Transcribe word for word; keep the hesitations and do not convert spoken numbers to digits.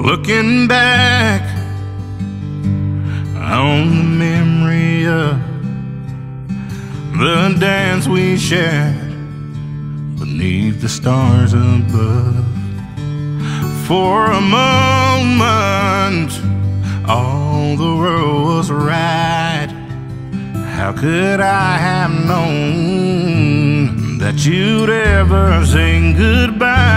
Looking back on the memory of the dance we shared beneath the stars above. For a moment, all the world was right. How could I have known that you'd ever say goodbye?